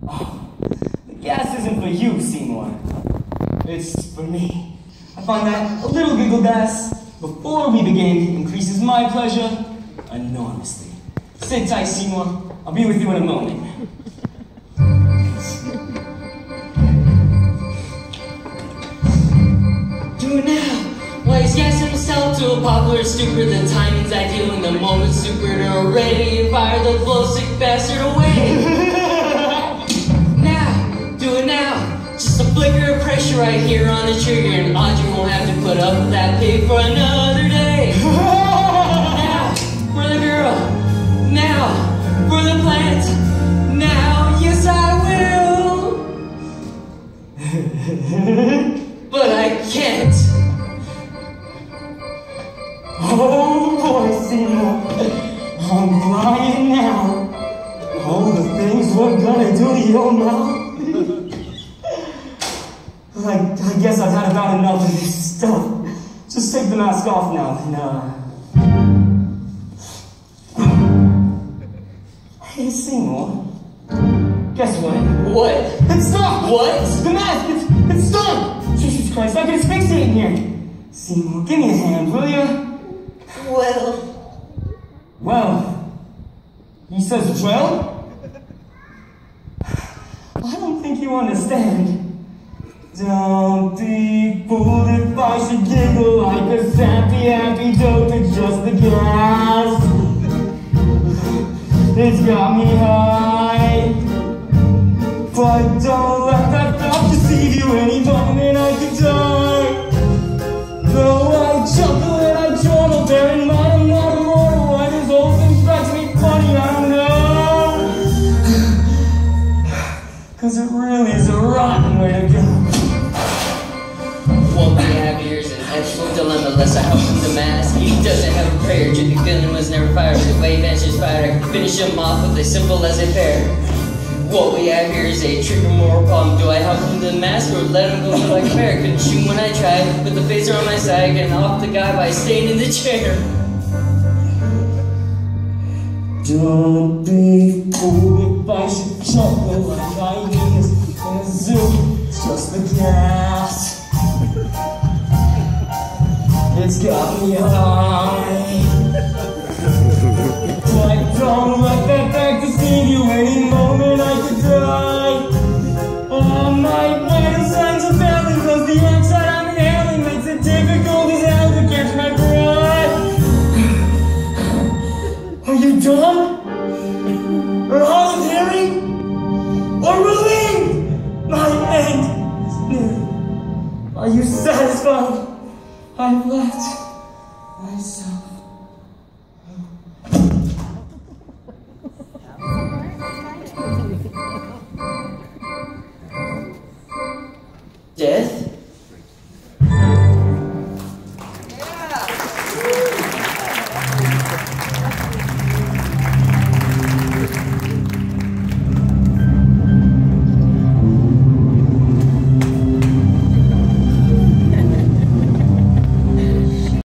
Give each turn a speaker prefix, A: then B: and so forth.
A: Oh, the gas isn't for you, Seymour. It's for me. I find that a little giggle gas before we begin increases my pleasure enormously. Sit tight, Seymour. I'll be with you in a moment.
B: Do it now. Why is gassing himself to a popular stupor? The timing's ideal and the moment's super to ready and fire the blow sick bastard away. Now, do it now. Just a flicker of pressure right here on the trigger, and Audrey won't have to put up with that pig for another day. Now, for the girl. Now, for the plant. Now, yes I will. But I can't.
A: Oh boy, Seymour, I'm flying now. All the things we're gonna do to your mouth. I guess I've had about enough of this stuff. Just take the mask off now and Hey Seymour, guess what?
B: What?
A: It's done!
B: What?
A: The mask, it's done! Jesus Christ, I can asphyxiate in here. Seymour, give me a hand, will you? Well, he says, well? I don't think you understand. Don't be fooled if I should giggle like a sappy happy dope to just the gas. It's got me high, but don't let that thought deceive you. Any moment I could die. Though I chuckle and I chortle, bear in mind I'm not immortal. Why this whole thing strikes me funny, I don't know. 'Cause it really is a rotten way to go.
B: What we have here is an ethical dilemma. Unless I help him to mask, he doesn't have a prayer. Jimmy Gunn was never fired. The way Vance's fired, I can finish him off with as simple as a pair. What we have here is a trigger moral problem. Do I help him to the mask or let him go like a bear? Couldn't shoot when I tried. With the phaser on my side, getting off the guy by staying in the chair.
A: Don't be fooled if I should chuckle like hyenas in a zoo. It's just the gas. It's got me high. But don't let that fact deceive you. Any moment I could die. All my vital signs are failing, 'cause the oxide I'm inhaling makes it difficult as hell to catch my breath. Are you done? Or hard of hearing? Or relieved? My end is near. Are you satisfied? I've let myself
B: Death?